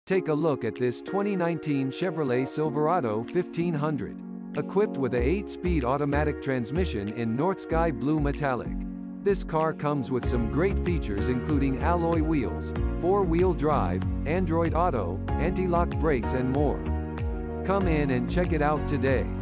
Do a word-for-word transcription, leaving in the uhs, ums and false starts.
Take a look at this twenty nineteen Chevrolet Silverado fifteen hundred. Equipped with a eight-speed automatic transmission in North Sky Blue Metallic. This car comes with some great features including alloy wheels, four-wheel drive, Android Auto, anti-lock brakes and more. Come in and check it out today.